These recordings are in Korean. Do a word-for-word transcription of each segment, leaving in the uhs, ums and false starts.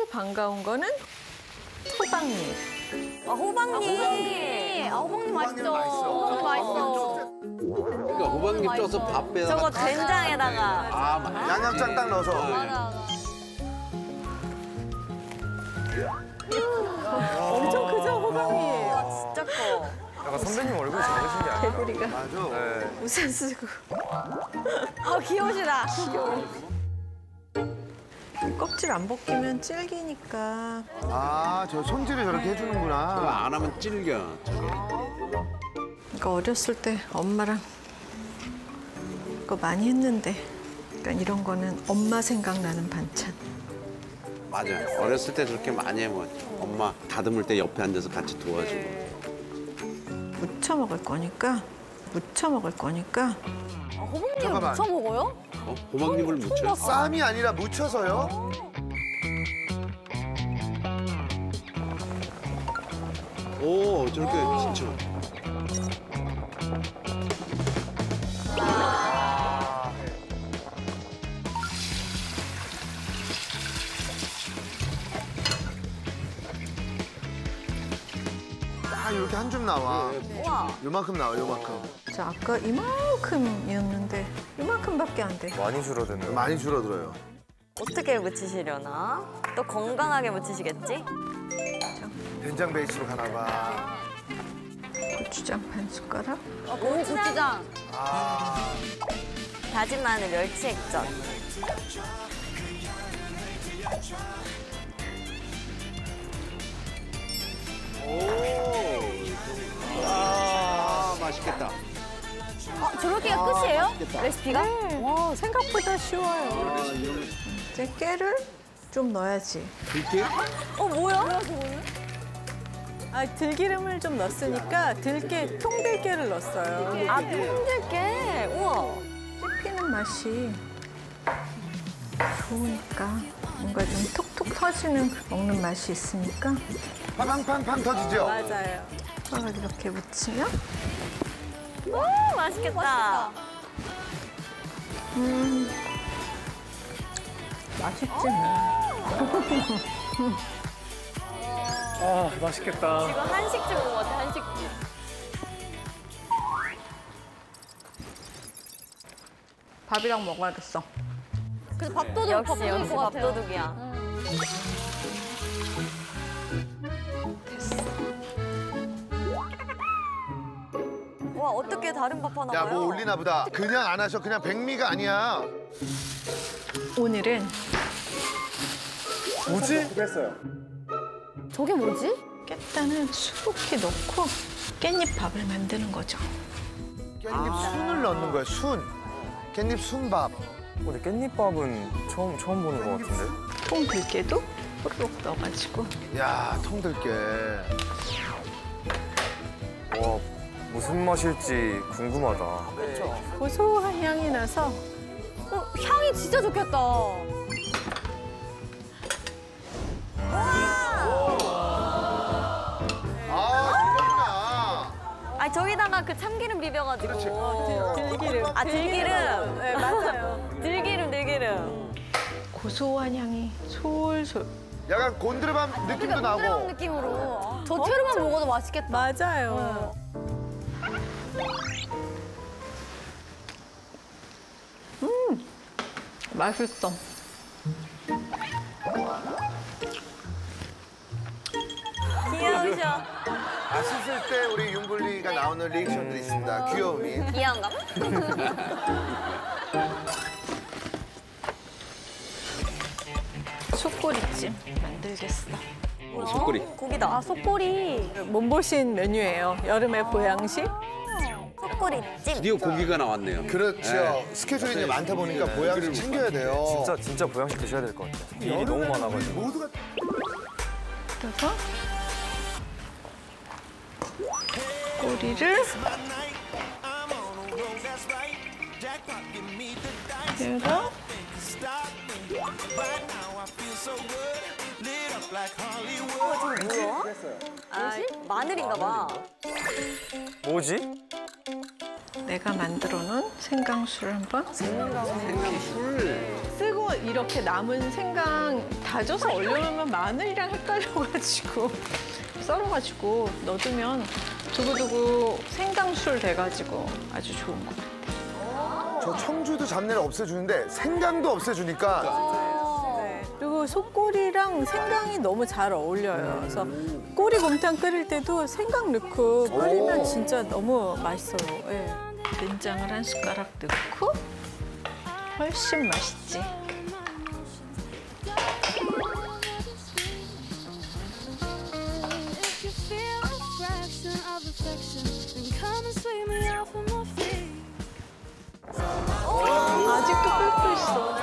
반가운 거는 호박잎. 아, 호박잎. 아, 호박잎 맛있죠. 호박잎 맛있어. 그러니까 호박잎 쪄서 밥에다가. 저거 된장에다가. 아, 맞아. 양념장 딱 넣어서. 맞아. 엄청 크죠, 호박잎. 와, 진짜 커. 약간 선배님 얼굴 작으신 게 아니에요? 개구리가 맞아. 네. 우산 쓰고. 어, 귀여우시다. 껍질 안 벗기면 질기니까. 아, 저 손질을 저렇게 해주는구나. 그거 안 하면 질겨. 저게. 그러니까 어렸을 때 엄마랑 그거 많이 했는데, 그러니까 이런 거는 엄마 생각나는 반찬. 맞아. 어렸을 때 저렇게 많이 해 먹었지. 엄마 다듬을 때 옆에 앉아서 같이 도와주고. 무쳐 먹을 거니까, 무쳐 먹을 거니까. 아, 호박잎을 잠깐만. 무쳐 먹어요? 어? 호박잎을 묻혀. 쌈이 아니라 묻혀서요? 오, 저렇게 진짜. 딱 이렇게 한 줌 나와. 우와. 요만큼 나와, 요만큼. 저 아까 이만큼이었는데 이만큼밖에 안 돼. 많이 줄어드네요. 많이 줄어들어요. 어떻게 무치시려나? 또 건강하게 무치시겠지? 된장 베이스로 가나 봐. 고추장 반 숟가락. 아, 고추장. 아, 다진 마늘 멸치 액젓. 오. 아, 맛있겠다. 어, 저렇게가 끝이에요? 맛있겠다. 레시피가? 네. 와, 생각보다 쉬워요. 이제 깨를 좀 넣어야지. 들깨? 어, 뭐야? 아, 들기름을 좀 넣었으니까 들깨, 통들깨를 넣었어요. 아, 통들깨. 우와. 씹히는 맛이 좋으니까 뭔가 좀 톡톡 터지는 먹는 맛이 있으니까. 팡팡팡팡 터지죠? 맞아요. 호박을 이렇게 무치면 오, 맛있겠다. 음, 맛있지 뭐. 아, 맛있겠다. 이거 한식집 온 것 같아, 한식집. 밥이랑 먹어야겠어. 그래서 밥도둑, 역시, 역시 밥도둑이야. 와, 어떻게 다른 밥 하나 야, 봐요? 뭐 올리나 보다. 그냥 안 하셔. 그냥 백미가 아니야. 오늘은 뭐지? 저게 뭐지? 깻단을 수북히 넣고 깻잎밥을 만드는 거죠. 깻잎 순을 넣는 거야, 순. 깻잎 순밥. 근데 깻잎밥은 처음 처음 보는 것 같은데? 통들깨도 호로록 넣어가지고. 야, 통들깨. 와, 무슨 맛일지 궁금하다. 그렇죠. 고소한 향이 나서 어, 향이 진짜 좋겠다. 아, 아, 저기다가 그 참기름 비벼가지고. 그렇지. 들기름. 아, 들기름. 네, 맞아요. 들기름, 들기름. 고소한 향이 솔솔. 약간 곤드레밥 느낌도 나고. 그런 느낌으로. 저 채로만 먹어도 맛있겠다. 맞아요. 음, 맛있어. 귀여우셔. 맛있을 때 우리 윤블리가 나오는 리액션들이 있습니다. 귀여움이. 귀여운가? 속꼬리찜 만들겠어. 속꼬리. 고기다. 아, 속꼬리. 몸보신 메뉴예요. 여름의 보양식. 속꼬리찜. 드디어 고기가 나왔네요. 그렇죠. 네. 스케줄이 이제 많다 보니까 보양식 챙겨야 돼요. 진짜 진짜 보양식 드셔야 될 것 같아요. 일이 너무 많아가지고. 모두가 그래서 꼬리를 얘가 뭐야? 아, 마늘인가 봐. 뭐지? 내가 만들어 놓은 생강술 한번 생강술. 쓰고 이렇게 남은 생강 다져서 얼려놓으면 마늘이랑 헷갈려가지고 썰어가지고 넣어두면 두고두고 생강술 돼가지고 아주 좋은 것 같아요. 저 청주도 잡내를 없애주는데 생강도 없애주니까 그리고 속꼬리랑 생강이 너무 잘 어울려요. 그래서 꼬리 곰탕 끓일 때도 생강 넣고 끓이면 오. 진짜 너무 맛있어요. 예. 된장을 한 숟가락 넣고 훨씬 맛있지. If you feel a fraction of affection, then come and sweep me off of my feet. 아직도 끓고 있어.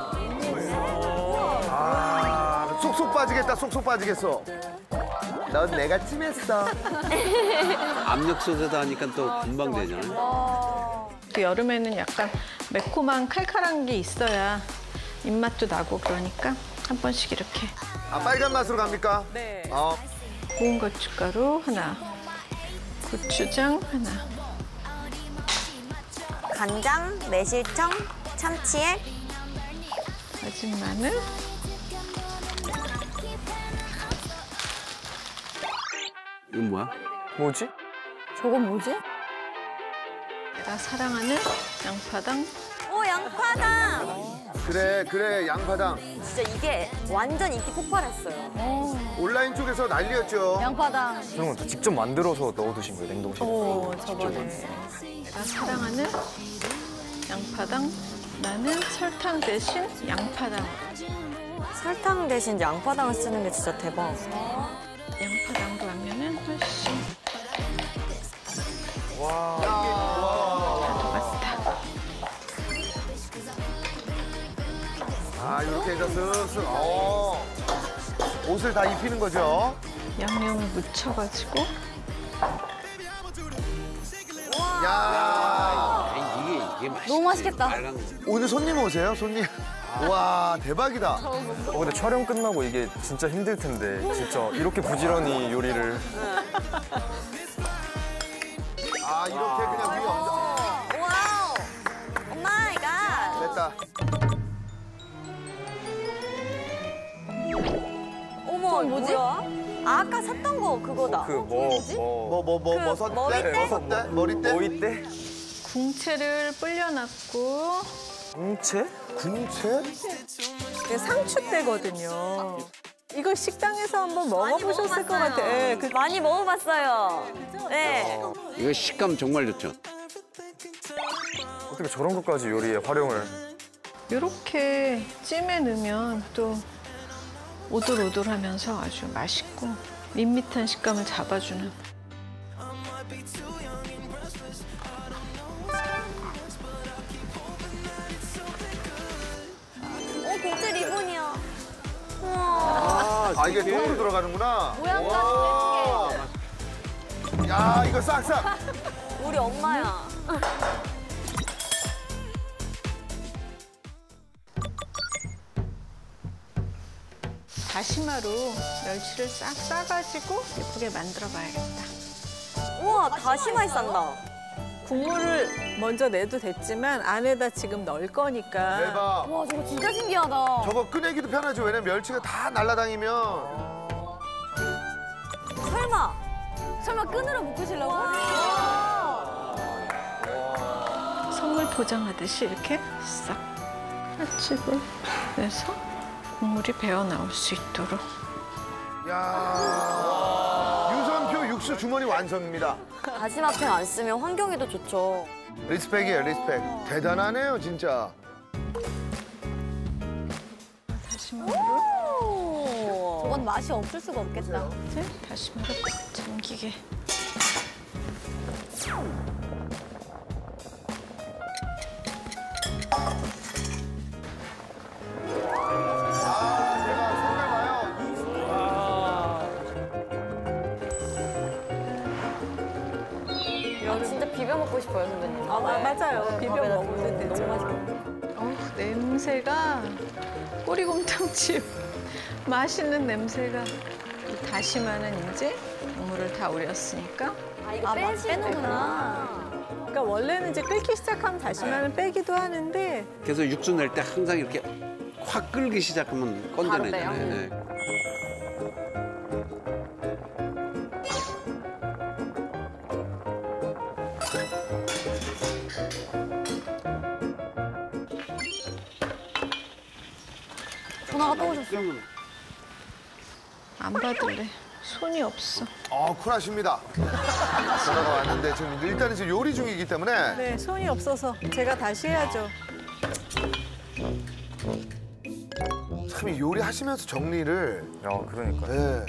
아 쏙쏙 빠지겠다 쏙쏙 빠지겠어. 넌 내가 찜했어. 압력 속에다 하니까 또 금방 되잖아요. 그 여름에는 약간 매콤한 칼칼한 게 있어야 입맛도 나고 그러니까 한 번씩 이렇게 아 빨간 맛으로 갑니까? 네. 어. 고운 고춧가루 하나, 고추장 하나, 간장, 매실청, 참치액. 다진 마늘, 이건 뭐야? 뭐지? 저건 뭐지? 내가 사랑하는 양파당. 오, 양파당. 그래 그래 양파당 진짜 이게 완전 인기 폭발했어요. 온라인 쪽에서 난리였죠. 양파당. 그런 건 다 직접 만들어서 넣어두신 거예요, 냉동실에? 오, 저번에 내가 사랑하는 양파당. 나는 설탕 대신 양파당. 설탕 대신 양파당을 쓰는 게 진짜 대박. 양파당도 하면은 훨씬 아 이렇게 해서 쓱쓱 어. 옷을 다 입히는 거죠. 양념을 묻혀가지고 야 이게 이게 맛있. 너무 맛있겠다. 빨간 거. 오늘 손님 오세요 손님. 와 대박이다. 어, 근데 촬영 끝나고 이게 진짜 힘들 텐데 진짜 이렇게 부지런히 요리를 아 이렇게 그냥 위에 얹어. 와우. 오 마이 갓. 됐다. 어머, 뭐지? 아, 아까 샀던 거 그거다. 그 뭐 뭐 뭐 뭐 뭐 그 머섰대 머리대? 머섰대 머리대 뭐 이때? 궁채를 불려놨고 홍채? 궁채? 이게 상추대거든요. 이거 식당에서 한번 먹어보셨을 것 같아. 예, 그 많이 먹어봤어요. 네. 이거 식감 정말 좋죠. 어떻게 저런 것까지 요리에 활용을? 이렇게 찜에 넣으면 또 오돌오돌하면서 아주 맛있고 밋밋한 식감을 잡아주는. 오, 공채 리본이야. 우와. 아 이게 통으로 들어가는구나. 모양도 예쁘게. 야 이거 싹싹. 우리 엄마야. 다시마로 멸치를 싹 싸가지고 예쁘게 만들어 봐야겠다. 우와, 다시마 싼다. 국물을 먼저 내도 됐지만 안에다 지금 넣을 거니까. 대박. 와, 저거 진짜 신기하다. 저거 꺼내기도 편하죠. 왜냐면 멸치가 다 날라다니면. 설마, 설마 끈으로 묶으시려고? 선물 포장하듯이 이렇게 싹 팔집을 내서 국물이 배어 나올 수 있도록. 야 유선표 육수 주머니 완성입니다. 다시마팬 안 쓰면 환경에도 좋죠. 리스펙이에요 리스펙. 대단하네요 진짜. 다시마로 저건 맛이 없을 수가 없겠다. 이제 다시마를 잠기게. 아, 진짜 비벼 먹고 싶어요, 선배님. 아, 마- 맞아요. 비벼 밥에다 먹으면 되죠. 너무 맛있겠다. 어우, 냄새가 꼬리곰탕집 맛있는 냄새가. 이 다시마는 이제 국물을 다 우렸으니까. 아, 이거 빼는구나. 그러니까 원래는 이제 끓기 시작하면 다시마는 빼기도 하는데 그래서 육수 낼 때 항상 이렇게 확 끓기 시작하면 건져내잖아요. 바로 빼요? 네. 전화가 또 오셨어. 그러면 안 받을래. 손이 없어. 어, 쿨하십니다. 전화가 왔는데 지금 일단은 지금 요리 중이기 때문에 네, 손이 없어서 제가 다시 해야죠. 참 이 요리하시면서 정리를 야, 그러니까. 예.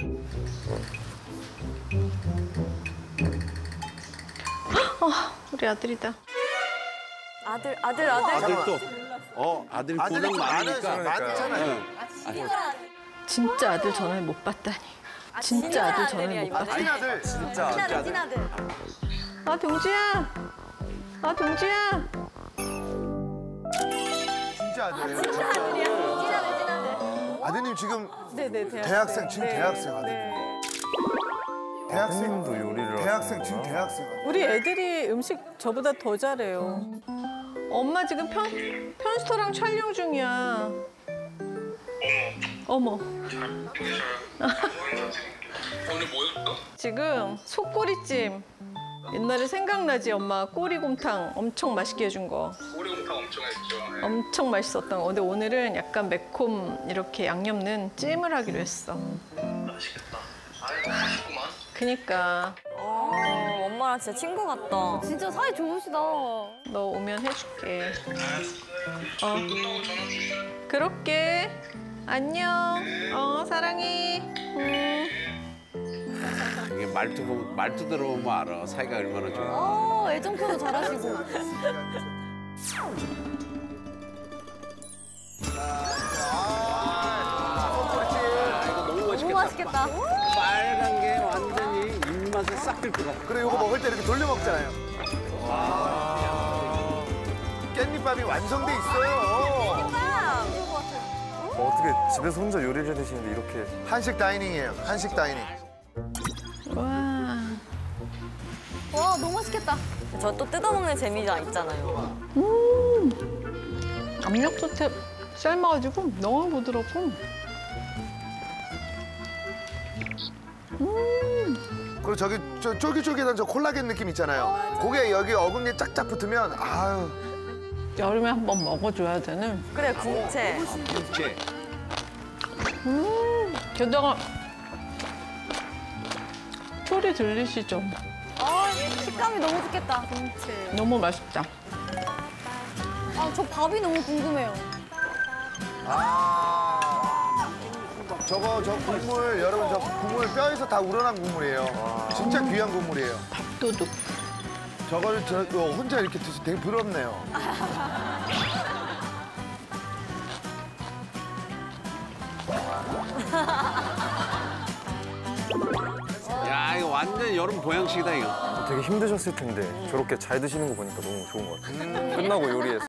우리 아들이다. 아들, 아들, 아들. 아들도 어 아들이 아들이 고생 좀 많으니까. 많아서 많잖아요. 네. 진짜 아들 전화를 못 받다니. 진짜 아들 전화를 못 받다니. 찐아들. 진짜. 찐아들, 찐아들. 아, 동주야. 아, 동주야. 진짜 아들이에요. 찐아들이야. 찐아들, 찐아들. 아드님 지금 네네, 대학생. 대학생, 지금 네, 대학생 아들. 네. 대학생 아드님도 요리를 대학생 하시는구나. 지금 대학생 아들. 우리 애들이 음식 저보다 더 잘해요. 엄마 지금 편, 편스토랑 촬영 중이야. 어머. 오늘 뭐였어? 지금 속꼬리찜. 옛날에 생각나지, 엄마? 꼬리곰탕 엄청 맛있게 해준 거. 오리곰탕 엄청 했죠. 네. 엄청 맛있었던 거. 근데 오늘은 약간 매콤 이렇게 양념 넣은 찜을 하기로 했어. 맛있겠다. 아이고 맛있구만. 그니까 어, 엄마랑 진짜 친구 같다. 진짜 사이 좋으시다. 너 오면 해줄게. 어, 끝나고 전화 주시오. 그렇게. 안녕. 어, 사랑해. 음. 이게 말투 보면 말투 들어보면 알아. 사이가 얼마나 좋아. 어, 애정 표현 잘하시고. 아, 이거 너무 너무 맛있겠다. 맛있겠다. 빨간 게 완전히 입맛을 싹 긁고 가. 그래 이거 먹을 때 이렇게 돌려 먹잖아요. 깻잎밥이 완성돼 있어요. 어, 어떻게 집에서 혼자 요리를 해 드시는데 이렇게. 한식 다이닝이에요. 한식 다이닝. 와. 와, 너무 맛있겠다. 저 또 뜯어먹는 재미가 있잖아요. 압력솥에 삶아가지고 너무 부드럽고. 그리고 저기 저 쫄깃쫄깃한 저 콜라겐 느낌 있잖아요. 그게 여기 어금니에 짝짝 붙으면 아유. 여름에 한번 먹어줘야 되는. 그래, 궁채. 이렇게. 게다가 소리 들리시죠? 아, 식감이 너무 좋겠다. 너무 맛있다. 아, 저 밥이 너무 궁금해요. 아. 저거 저 국물 여러분 저 국물 뼈에서 다 우러난 국물이에요. 진짜 귀한 국물이에요. 밥도둑. 저거를 저 어, 혼자 이렇게 드시 되게 부럽네요. 야 이거 완전 여름 보양식이다 이거. 되게 힘드셨을 텐데 저렇게 잘 드시는 거 보니까 너무 좋은 것 같아요. 끝나고 요리해서.